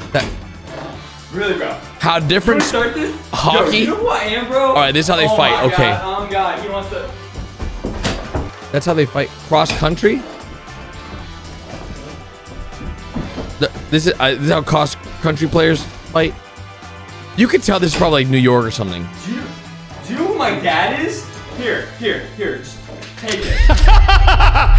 Really, bro? How different? Start this? Hockey? Yo, you know who I am, bro? All right, this is how they fight. Okay. God, oh God, he wants to. That's how they fight. Cross country. This is how cross country players fight. You could tell this is probably like New York or something. Do you know who my dad is? Here. Just take it.